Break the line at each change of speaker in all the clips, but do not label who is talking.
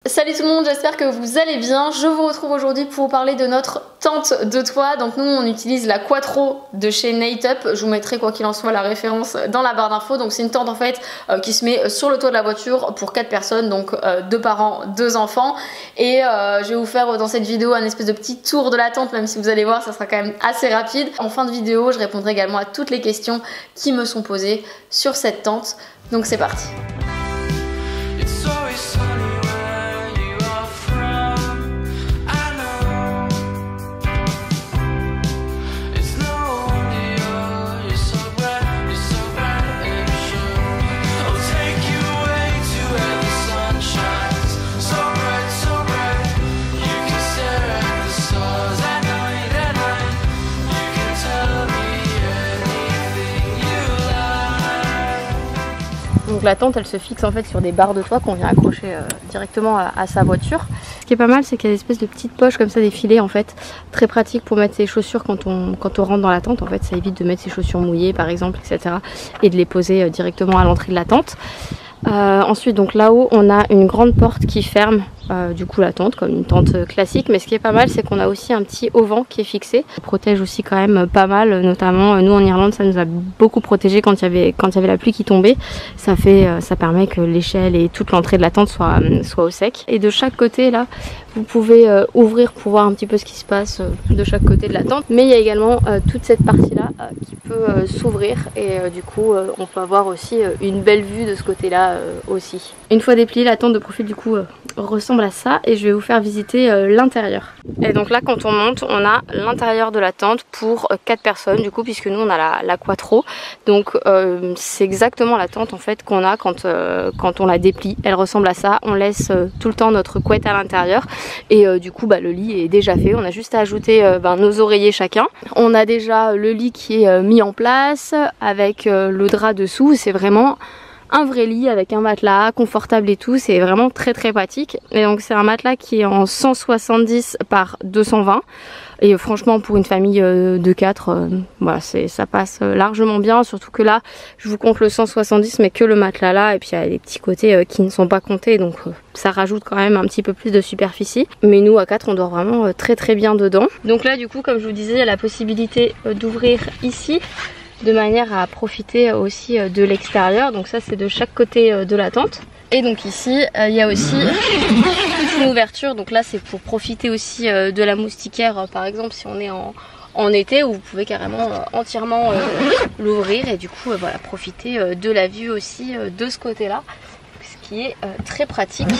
Salut tout le monde, j'espère que vous allez bien. Je vous retrouve aujourd'hui pour vous parler de notre tente de toit. Donc nous on utilise la Quattro de chez Nateup. Je vous mettrai quoi qu'il en soit la référence dans la barre d'infos. Donc c'est une tente en fait qui se met sur le toit de la voiture pour 4 personnes, donc 2 parents, 2 enfants. Et je vais vous faire dans cette vidéo un espèce de petit tour de la tente, même si vous allez voir ça sera quand même assez rapide. En fin de vidéo je répondrai également à toutes les questions qui me sont posées sur cette tente. Donc c'est parti. Donc la tente elle se fixe en fait sur des barres de toit qu'on vient accrocher directement à sa voiture. Ce qui est pas mal c'est qu'il y a des espèces de petites poches comme ça, des filets en fait, très pratiques pour mettre ses chaussures quand on rentre dans la tente. En fait ça évite de mettre ses chaussures mouillées par exemple, etc. et de les poser directement à l'entrée de la tente. Ensuite donc là-haut on a une grande porte qui ferme du coup la tente comme une tente classique, mais ce qui est pas mal c'est qu'on a aussi un petit auvent qui est fixé. Ça protège aussi quand même pas mal, notamment nous en Irlande ça nous a beaucoup protégé quand il y avait la pluie qui tombait. Ça permet que l'échelle et toute l'entrée de la tente soit au sec. Et de chaque côté là vous pouvez ouvrir pour voir un petit peu ce qui se passe de chaque côté de la tente, mais il y a également toute cette partie là qui peut s'ouvrir et du coup on peut avoir aussi une belle vue de ce côté là aussi. Une fois dépliée la tente de profil du coup ressemble à ça et je vais vous faire visiter l'intérieur. Et donc là quand on monte on a l'intérieur de la tente pour 4 personnes du coup, puisque nous on a la Quattro, donc c'est exactement la tente en fait qu'on a quand on la déplie. Elle ressemble à ça, on laisse tout le temps notre couette à l'intérieur et du coup le lit est déjà fait, on a juste à ajouter nos oreillers chacun. On a déjà le lit qui est mis en place avec le drap dessous, c'est vraiment un vrai lit avec un matelas confortable et tout, c'est vraiment très très pratique. Et donc c'est un matelas qui est en 170 par 220 et franchement pour une famille de 4 voilà, ça passe largement bien, surtout que là je vous compte le 170 mais que le matelas là, et puis il y a des petits côtés qui ne sont pas comptés, donc ça rajoute quand même un petit peu plus de superficie, mais nous à 4 on dort vraiment très très bien dedans. Donc là du coup comme je vous disais il y a la possibilité d'ouvrir ici de manière à profiter aussi de l'extérieur. Donc ça c'est de chaque côté de la tente. Et donc ici il y a aussi une ouverture, donc là c'est pour profiter aussi de la moustiquaire par exemple si on est en été, où vous pouvez carrément entièrement l'ouvrir et du coup voilà, profiter de la vue aussi de ce côté là, ce qui est très pratique.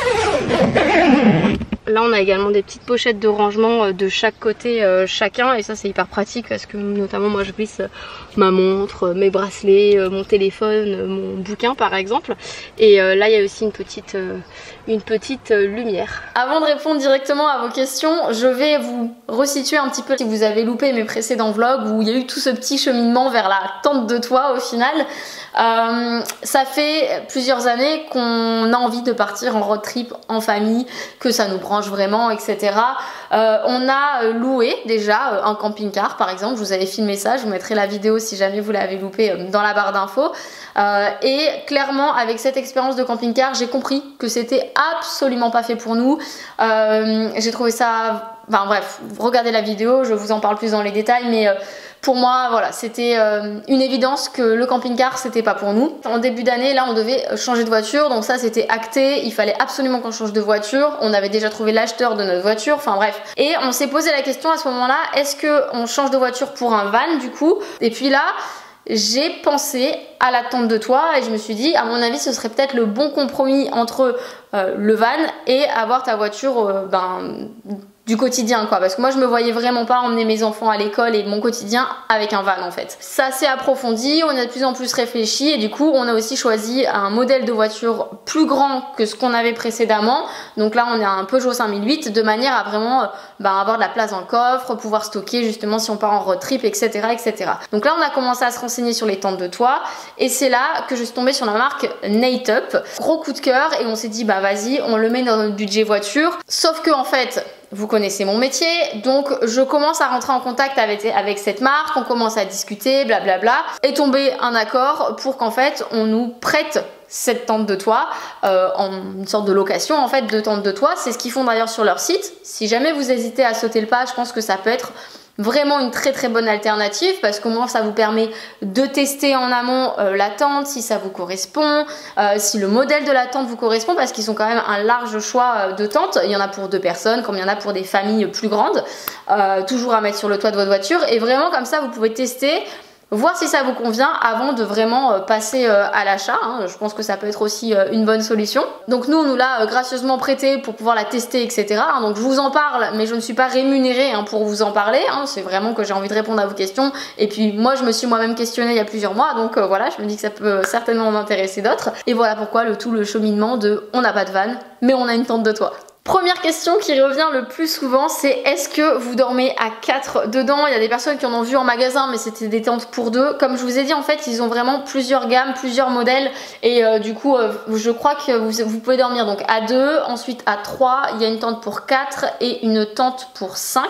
Là on a également des petites pochettes de rangement de chaque côté chacun, et ça c'est hyper pratique parce que notamment moi je glisse ma montre, mes bracelets, mon téléphone, mon bouquin par exemple. Et là il y a aussi une petite lumière. Avant de répondre directement à vos questions, je vais vous resituer un petit peu si vous avez loupé mes précédents vlogs où il y a eu tout ce petit cheminement vers la tente de toit au final. Ça fait plusieurs années qu'on a envie de partir en road trip en famille, que ça nous branche vraiment, etc. On a loué déjà un camping-car par exemple, je vous avais filmé ça, je vous mettrai la vidéo si jamais vous l'avez loupé dans la barre d'infos. Et clairement avec cette expérience de camping-car j'ai compris que c'était absolument pas fait pour nous. J'ai trouvé ça, enfin bref, regardez la vidéo, je vous en parle plus dans les détails, mais pour moi voilà, c'était une évidence que le camping-car c'était pas pour nous. En début d'année là on devait changer de voiture, donc ça c'était acté, il fallait absolument qu'on change de voiture, on avait déjà trouvé l'acheteur de notre voiture, enfin bref. Et on s'est posé la question à ce moment là, est-ce qu'on change de voiture pour un van du coup? Et puis là j'ai pensé à la tente de toit et je me suis dit à mon avis ce serait peut-être le bon compromis entre le van et avoir ta voiture du quotidien quoi, parce que moi je me voyais vraiment pas emmener mes enfants à l'école et mon quotidien avec un van en fait. Ça s'est approfondi, on a de plus en plus réfléchi et du coup on a aussi choisi un modèle de voiture plus grand que ce qu'on avait précédemment. Donc là on a un Peugeot 5008 de manière à vraiment avoir de la place dans le coffre, pouvoir stocker justement si on part en road trip, etc., etc. Donc là on a commencé à se renseigner sur les tentes de toit et c'est là que je suis tombée sur la marque Nateup. Gros coup de cœur et on s'est dit vas-y on le met dans notre budget voiture. Sauf que en fait vous connaissez mon métier, donc je commence à rentrer en contact avec cette marque, on commence à discuter, blablabla, et tomber un accord pour qu'en fait on nous prête cette tente de toit en une sorte de location en fait de tente de toit. C'est ce qu'ils font d'ailleurs sur leur site. Si jamais vous hésitez à sauter le pas, je pense que ça peut être vraiment une très bonne alternative parce qu'au moins ça vous permet de tester en amont la tente, si ça vous correspond, si le modèle de la tente vous correspond, parce qu'ils ont quand même un large choix de tentes. Il y en a pour 2 personnes comme il y en a pour des familles plus grandes, toujours à mettre sur le toit de votre voiture, et vraiment comme ça vous pouvez tester, voir si ça vous convient avant de vraiment passer à l'achat. Je pense que ça peut être aussi une bonne solution. Donc nous, on nous l'a gracieusement prêté pour pouvoir la tester, etc. Donc je vous en parle, mais je ne suis pas rémunérée pour vous en parler. C'est vraiment que j'ai envie de répondre à vos questions. Et puis moi, je me suis moi-même questionnée il y a plusieurs mois. Donc voilà, je me dis que ça peut certainement en intéresser d'autres. Et voilà pourquoi le cheminement de on n'a pas de van, mais on a une tente de toit. Première question qui revient le plus souvent, c'est est-ce que vous dormez à 4 dedans? Il y a des personnes qui en ont vu en magasin, mais c'était des tentes pour 2. Comme je vous ai dit, en fait, ils ont vraiment plusieurs gammes, plusieurs modèles, et du coup, je crois que vous pouvez dormir donc à 2, ensuite à 3, il y a une tente pour 4 et une tente pour 5.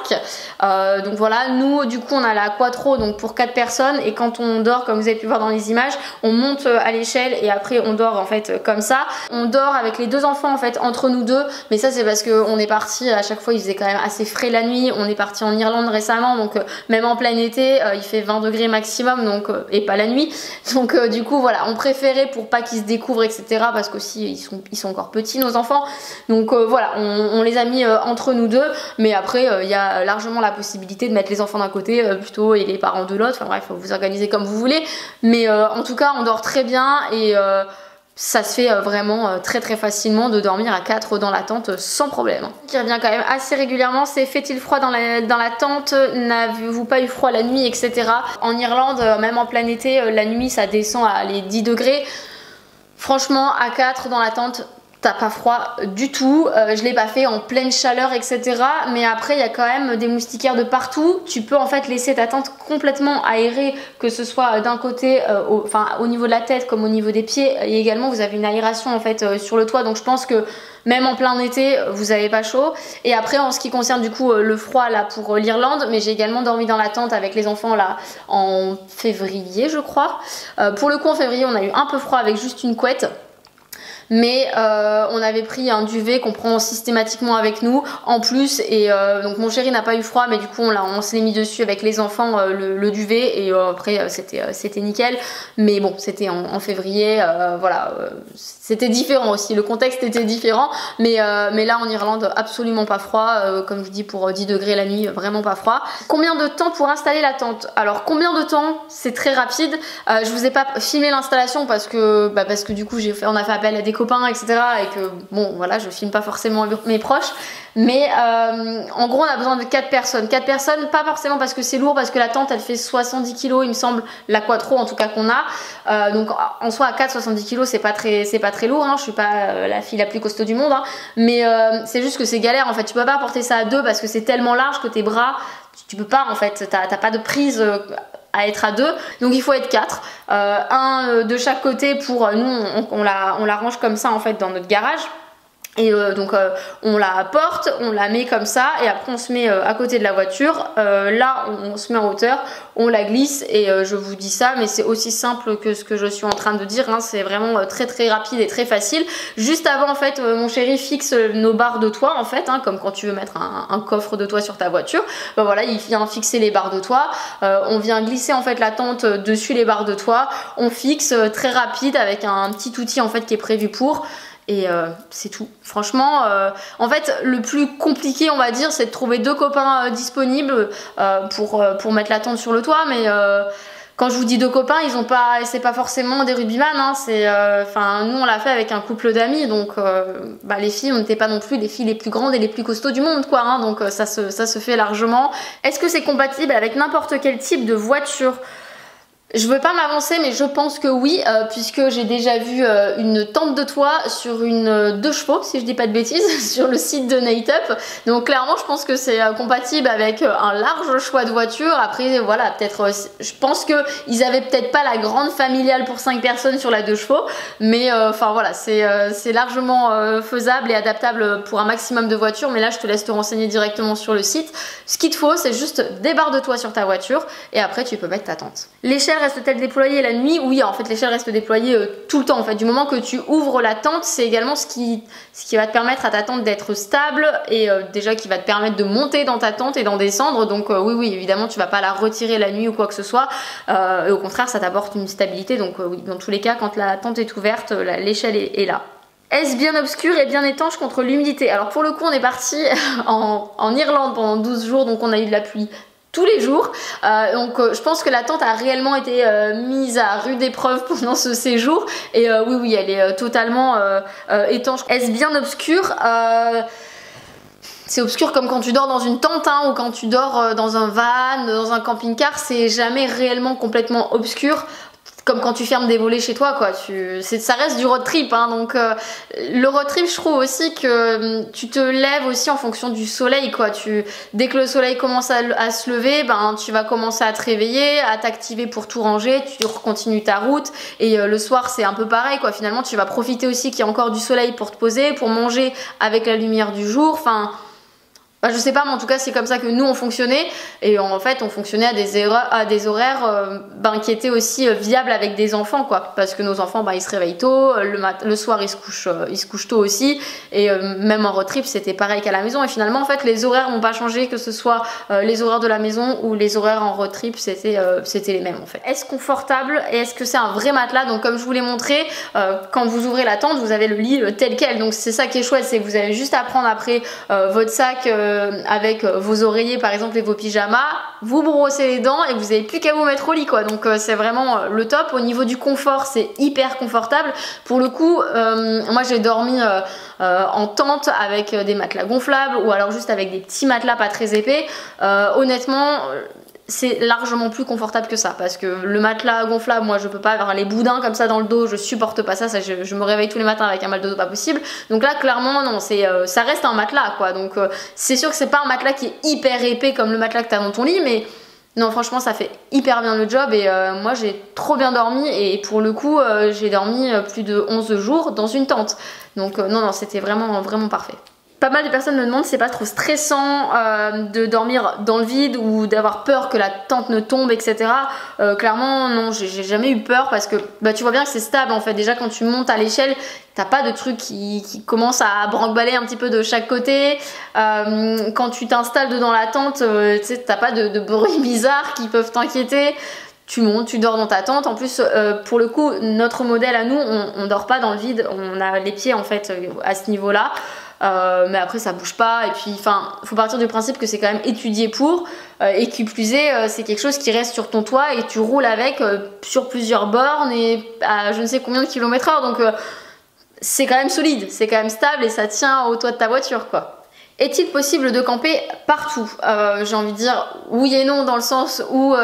Donc voilà, nous, du coup, on a la quattro, donc pour 4 personnes, et quand on dort, comme vous avez pu voir dans les images, on monte à l'échelle et après on dort en fait comme ça. On dort avec les 2 enfants en fait entre nous deux, mais ça c'est parce qu'on est parti, à chaque fois il faisait quand même assez frais la nuit. On est parti en Irlande récemment, donc même en plein été il fait 20 degrés maximum, donc et pas la nuit, donc du coup voilà, on préférait pour pas qu'ils se découvrent, etc., parce qu'aussi ils sont encore petits nos enfants, donc voilà, on les a mis entre nous deux, mais après il y a largement la possibilité de mettre les enfants d'un côté plutôt et les parents de l'autre. Enfin bref, faut vous organiser comme vous voulez, mais en tout cas on dort très bien, et ça se fait vraiment très facilement de dormir à 4 dans la tente sans problème. Ce qui revient quand même assez régulièrement, c'est fait-il froid dans la tente? N'avez-vous pas eu froid la nuit, etc. En Irlande, même en plein été, la nuit ça descend à les 10 degrés. Franchement, à 4 dans la tente, t'as pas froid du tout. Je l'ai pas fait en pleine chaleur, etc. Mais après il y a quand même des moustiquaires de partout. Tu peux en fait laisser ta tente complètement aérée, que ce soit d'un côté au niveau de la tête comme au niveau des pieds, et également vous avez une aération en fait sur le toit, donc je pense que même en plein été vous avez pas chaud. Et après en ce qui concerne du coup le froid là pour l'Irlande, mais j'ai également dormi dans la tente avec les enfants là en février je crois. Pour le coup en février on a eu un peu froid avec juste une couette, mais on avait pris un duvet qu'on prend systématiquement avec nous en plus, et donc mon chéri n'a pas eu froid, mais du coup on se l'est mis dessus avec les enfants le duvet, et après c'était nickel. Mais bon, c'était en février, voilà, c'était différent aussi, le contexte était différent, mais là en Irlande absolument pas froid, comme je vous dis, pour 10 degrés la nuit, vraiment pas froid. Combien de temps pour installer la tente? Alors combien de temps? C'est très rapide. Je vous ai pas filmé l'installation parce que du coup on a fait appel à des copains, etc., et que bon voilà, je filme pas forcément mes proches, mais en gros on a besoin de 4 personnes. 4 personnes, pas forcément parce que c'est lourd, parce que la tente elle fait 70 kg il me semble, la quattro en tout cas qu'on a, donc en soi à 4 70 kg c'est pas très lourd, je suis pas la fille la plus costaud du monde, mais c'est juste que c'est galère en fait. Tu peux pas porter ça à 2 parce que c'est tellement large que tes bras, tu peux pas en fait, t'as pas de prise à être à 2, donc il faut être 4, un de chaque côté. Pour nous on la range comme ça en fait dans notre garage, et donc on la porte, on la met comme ça, et après on se met à côté de la voiture, là on se met en hauteur, on la glisse, et je vous dis ça, mais c'est aussi simple que ce que je suis en train de dire, c'est vraiment très rapide et très facile. Juste avant en fait mon chéri fixe nos barres de toit en fait, comme quand tu veux mettre un coffre de toit sur ta voiture, voilà, il vient fixer les barres de toit, on vient glisser en fait la tente dessus les barres de toit, on fixe, très rapide avec un petit outil en fait qui est prévu pour. Et c'est tout. Franchement, en fait, le plus compliqué, on va dire, c'est de trouver 2 copains disponibles pour mettre la tente sur le toit. Mais quand je vous dis 2 copains, c'est pas forcément des rugbyman. Nous, on l'a fait avec un couple d'amis, donc les filles, on n'était pas non plus les filles les plus grandes et les plus costauds du monde, quoi. Donc ça se fait largement. Est-ce que c'est compatible avec n'importe quel type de voiture? Je veux pas m'avancer, mais je pense que oui, puisque j'ai déjà vu une tente de toit sur une 2 chevaux, si je dis pas de bêtises, sur le site de Nate-Up. Donc clairement, je pense que c'est compatible avec un large choix de voitures. Après, voilà, peut-être, je pense que ils avaient peut-être pas la grande familiale pour 5 personnes sur la 2 chevaux, mais voilà, c'est largement faisable et adaptable pour un maximum de voitures. Mais là, je te laisse te renseigner directement sur le site. Ce qu'il te faut, c'est juste des barres de toit sur ta voiture, et après, tu peux mettre ta tente. Les chers reste-t-elle déployée la nuit? Oui, en fait l'échelle reste déployée tout le temps. En fait, du moment que tu ouvres la tente, c'est également ce qui va te permettre à ta tente d'être stable et déjà qui va te permettre de monter dans ta tente et d'en descendre. Donc oui, évidemment, tu vas pas la retirer la nuit ou quoi que ce soit. Et au contraire, ça t'apporte une stabilité. Donc oui, dans tous les cas, quand la tente est ouverte, l'échelle est là. Est-ce bien obscur et bien étanche contre l'humidité? Alors pour le coup, on est parti en Irlande pendant 12 jours, donc on a eu de la pluie tous les jours. Je pense que la tente a réellement été mise à rude épreuve pendant ce séjour. Et oui, elle est totalement étanche. Est-ce bien obscur? C'est obscur comme quand tu dors dans une tente hein, ou quand tu dors dans un van, dans un camping-car, c'est jamais réellement complètement obscur. Comme quand tu fermes des volets chez toi quoi, ça reste du road trip hein, donc le road trip je trouve aussi que tu te lèves aussi en fonction du soleil quoi, dès que le soleil commence à se lever, ben tu vas commencer à te réveiller, à t'activer pour tout ranger, tu continues ta route et le soir c'est un peu pareil quoi, finalement tu vas profiter aussi qu'il y a encore du soleil pour te poser, pour manger avec la lumière du jour, enfin... je sais pas mais en tout cas c'est comme ça que nous on fonctionnait et en fait on fonctionnait à des horaires qui étaient aussi viables avec des enfants quoi parce que nos enfants ils se réveillent tôt, le soir ils se couchent tôt aussi et même en road trip c'était pareil qu'à la maison et finalement en fait les horaires n'ont pas changé que ce soit les horaires de la maison ou les horaires en road trip c'était les mêmes en fait. Est-ce confortable et est-ce que c'est un vrai matelas? Donc comme je vous l'ai montré quand vous ouvrez la tente vous avez le lit tel quel donc c'est ça qui est chouette, c'est que vous avez juste à prendre après votre sac avec vos oreillers par exemple et vos pyjamas, vous brossez les dents et vous n'avez plus qu'à vous mettre au lit quoi, donc c'est vraiment le top. Au niveau du confort c'est hyper confortable pour le coup. Moi j'ai dormi en tente avec des matelas gonflables ou alors juste avec des petits matelas pas très épais. Honnêtement c'est largement plus confortable que ça parce que le matelas gonflable, moi je peux pas avoir les boudins comme ça dans le dos, je supporte pas ça, je me réveille tous les matins avec un mal de dos pas possible. Donc là clairement non, ça reste un matelas quoi, donc c'est sûr que c'est pas un matelas qui est hyper épais comme le matelas que t'as dans ton lit, mais non franchement ça fait hyper bien le job et moi j'ai trop bien dormi et pour le coup j'ai dormi plus de 11 jours dans une tente, donc non c'était vraiment parfait. Pas mal de personnes me demandent si c'est pas trop stressant de dormir dans le vide ou d'avoir peur que la tente ne tombe, etc. Clairement, non, j'ai jamais eu peur parce que tu vois bien que c'est stable en fait. Déjà, quand tu montes à l'échelle, t'as pas de trucs qui commencent à branque-baller un petit peu de chaque côté. Quand tu t'installes dedans la tente, t'as pas de bruits bizarres qui peuvent t'inquiéter. Tu montes, tu dors dans ta tente. En plus, pour le coup, notre modèle à nous, on dort pas dans le vide. On a les pieds en fait à ce niveau-là. Mais après ça bouge pas et puis enfin faut partir du principe que c'est quand même étudié pour et qui plus est c'est quelque chose qui reste sur ton toit et tu roules avec sur plusieurs bornes et à je ne sais combien de km/h donc c'est quand même solide, c'est quand même stable et ça tient au toit de ta voiture quoi. Est-il possible de camper partout? J'ai envie de dire oui et non dans le sens où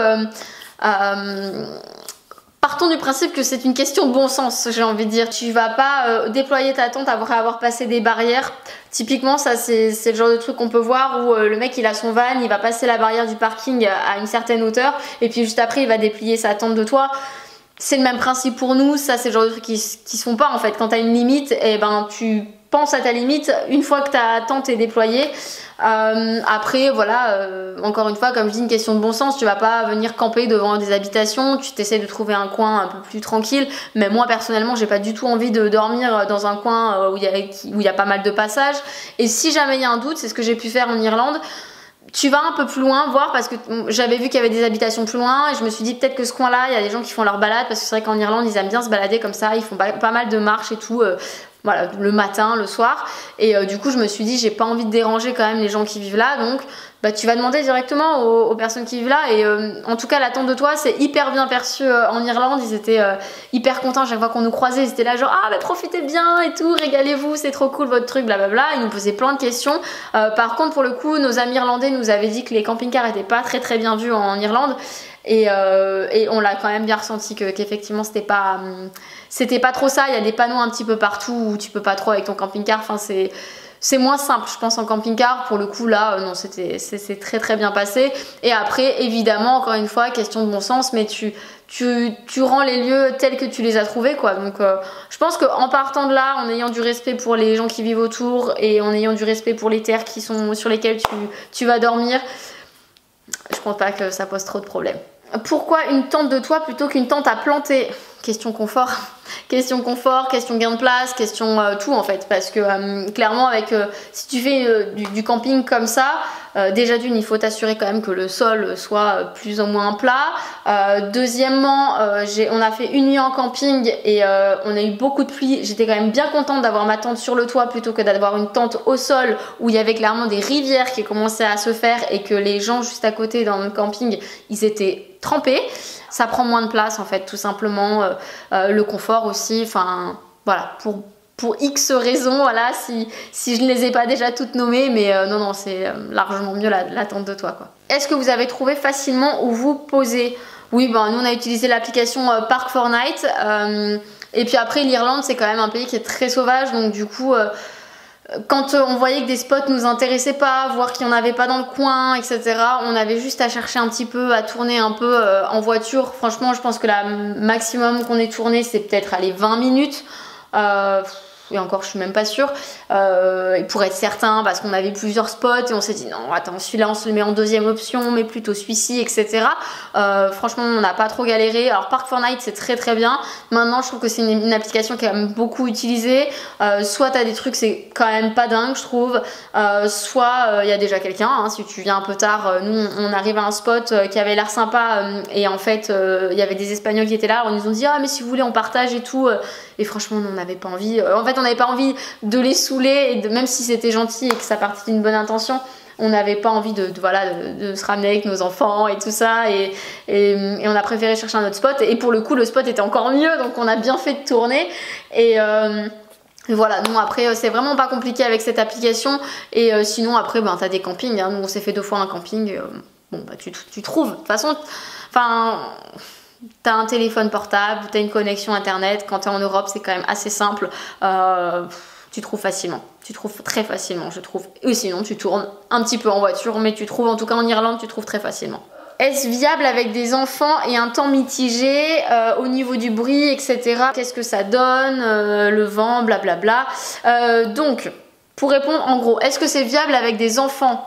partons du principe que c'est une question de bon sens, j'ai envie de dire. Tu vas pas déployer ta tente après avoir passé des barrières. Typiquement, ça c'est le genre de truc qu'on peut voir où le mec il a son van, il va passer la barrière du parking à une certaine hauteur et puis juste après il va déplier sa tente de toit. C'est le même principe pour nous, ça c'est le genre de trucs qui se font pas en fait. Quand t'as une limite, et tu penses à ta limite une fois que ta tente est déployée. Après voilà, encore une fois comme je dis une question de bon sens, tu vas pas venir camper devant des habitations, tu t'essaies de trouver un coin un peu plus tranquille, mais moi personnellement j'ai pas du tout envie de dormir dans un coin où il y a pas mal de passages et si jamais il y a un doute, c'est ce que j'ai pu faire en Irlande. Tu vas un peu plus loin voir parce que j'avais vu qu'il y avait des habitations plus loin et je me suis dit peut-être que ce coin là il y a des gens qui font leur balade parce que c'est vrai qu'en Irlande ils aiment bien se balader comme ça, ils font pas mal de marches et tout voilà, le matin, le soir et du coup je me suis dit j'ai pas envie de déranger quand même les gens qui vivent là donc tu vas demander directement aux personnes qui vivent là et en tout cas la tente de toit c'est hyper bien perçu en Irlande, ils étaient hyper contents chaque fois qu'on nous croisait, ils étaient là genre ah profitez bien et tout, régalez-vous, c'est trop cool votre truc blablabla, ils nous posaient plein de questions. Par contre pour le coup nos amis irlandais nous avaient dit que les camping-cars étaient pas très bien vus en Irlande et on l'a quand même bien ressenti qu'effectivement c'était pas trop ça, il y a des panneaux un petit peu partout où tu peux pas trop avec ton camping-car, enfin c'est moins simple je pense en camping-car, pour le coup là non c'est très bien passé et après évidemment encore une fois question de bon sens mais tu rends les lieux tels que tu les as trouvés quoi, donc je pense qu'en partant de là, en ayant du respect pour les gens qui vivent autour et en ayant du respect pour les terres qui sont sur lesquelles tu vas dormir, je pense pas que ça pose trop de problèmes. Pourquoi une tente de toit plutôt qu'une tente à planter? Question confort. Question confort, question gain de place, question tout en fait. Parce que clairement avec si tu fais du camping comme ça, déjà d'une il faut t'assurer quand même que le sol soit plus ou moins plat. Deuxièmement, on a fait une nuit en camping et on a eu beaucoup de pluie. J'étais quand même bien contente d'avoir ma tente sur le toit plutôt que d'avoir une tente au sol où il y avait clairement des rivières qui commençaient à se faire et que les gens juste à côté dans le camping ils étaient trempés. Ça prend moins de place en fait tout simplement, le confort aussi, enfin voilà, pour X raisons, voilà, si je ne les ai pas déjà toutes nommées, mais non, c'est largement mieux la tente de toit quoi. Est-ce que vous avez trouvé facilement où vous poser? Oui, ben nous on a utilisé l'application Park4Night, et puis après l'Irlande c'est quand même un pays qui est très sauvage, donc du coup quand on voyait que des spots nous intéressaient pas, voire qu'il n'y en avait pas dans le coin, etc., on avait juste à chercher un petit peu, à tourner un peu en voiture. Franchement, je pense que la maximum qu'on ait tourné, c'est peut-être aller 20 minutes. Et encore, je suis même pas sûre. Et pour être certain, parce qu'on avait plusieurs spots et on s'est dit non, attends, celui-là on se le met en deuxième option, mais plutôt celui-ci, etc. Franchement, on n'a pas trop galéré. Alors, Park4Night, c'est très très bien. Maintenant, je trouve que c'est une application qui est quand même beaucoup utilisée. Soit t'as des trucs, c'est quand même pas dingue, je trouve. Soit il y a déjà quelqu'un. Hein, si tu viens un peu tard, nous on arrive à un spot qui avait l'air sympa et en fait, il y avait des Espagnols qui étaient là. Alors, ils nous ont dit ah mais si vous voulez, on partage et tout. Et franchement, on n'avait pas envie. En fait, on n'avait pas envie de les saouler, et même si c'était gentil et que ça partait d'une bonne intention, on n'avait pas envie de se ramener avec nos enfants et tout ça. Et on a préféré chercher un autre spot. Et pour le coup, le spot était encore mieux, donc on a bien fait de tourner. Et voilà, non après c'est vraiment pas compliqué avec cette application. Et sinon après, ben, t'as des campings. Hein. Nous, on s'est fait 2 fois un camping. Bon, bah tu trouves. De toute façon, enfin... T'as un téléphone portable, t'as une connexion internet, quand t'es en Europe c'est quand même assez simple, tu trouves facilement, tu trouves très facilement je trouve, et sinon tu tournes un petit peu en voiture, mais tu trouves en tout cas en Irlande tu trouves très facilement. Est-ce viable avec des enfants et un temps mitigé au niveau du bruit, etc. Qu'est-ce que ça donne, le vent, blablabla. Donc, pour répondre en gros, est-ce que c'est viable avec des enfants?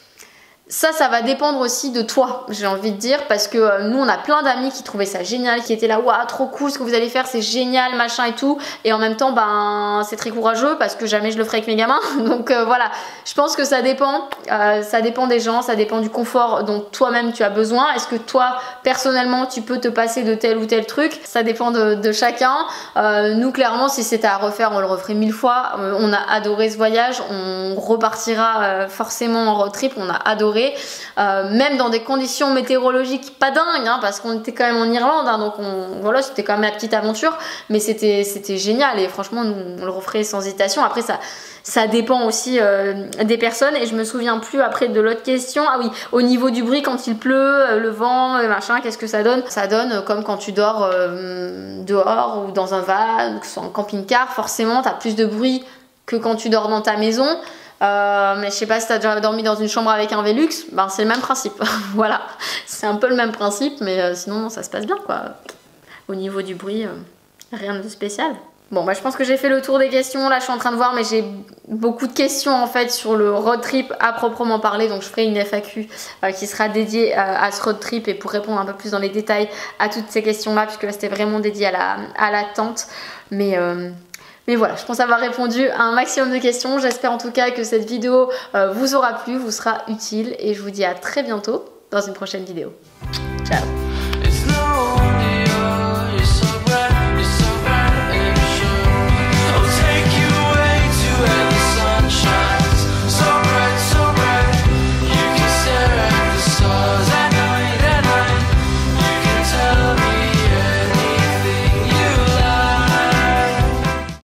Ça va dépendre aussi de toi, j'ai envie de dire, parce que nous on a plein d'amis qui trouvaient ça génial, qui étaient là, waouh, trop cool ce que vous allez faire, c'est génial, machin et tout, et en même temps, ben, c'est très courageux parce que jamais je le ferai avec mes gamins, donc voilà, je pense que ça dépend des gens, ça dépend du confort dont toi-même tu as besoin. Est-ce que toi, personnellement, tu peux te passer de tel ou tel truc? Ça dépend de chacun. Nous, clairement, si c'était à refaire, on le referait 1000 fois. On a adoré ce voyage, on repartira forcément en road trip, on a adoré. Même dans des conditions météorologiques pas dingues, hein, parce qu'on était quand même en Irlande, hein, donc voilà, c'était quand même la petite aventure, mais c'était génial et franchement nous on le referait sans hésitation. Après ça dépend aussi des personnes, et je me souviens plus après de l'autre question. Ah oui, au niveau du bruit quand il pleut, le vent, machin, qu'est-ce que ça donne? Ça donne comme quand tu dors dehors ou dans un van, que ce soit en camping-car, forcément t'as plus de bruit que quand tu dors dans ta maison. Mais je sais pas si t'as déjà dormi dans une chambre avec un Velux, ben c'est le même principe. Voilà, c'est un peu le même principe, mais sinon non, ça se passe bien quoi. Au niveau du bruit, rien de spécial. Bon bah je pense que j'ai fait le tour des questions, là je suis en train de voir, mais j'ai beaucoup de questions en fait sur le road trip à proprement parler, donc je ferai une FAQ qui sera dédiée à ce road trip et pour répondre un peu plus dans les détails à toutes ces questions là, puisque là c'était vraiment dédié à la tente. Mais voilà, je pense avoir répondu à un maximum de questions. J'espère en tout cas que cette vidéo vous aura plu, vous sera utile, et je vous dis à très bientôt dans une prochaine vidéo. Ciao!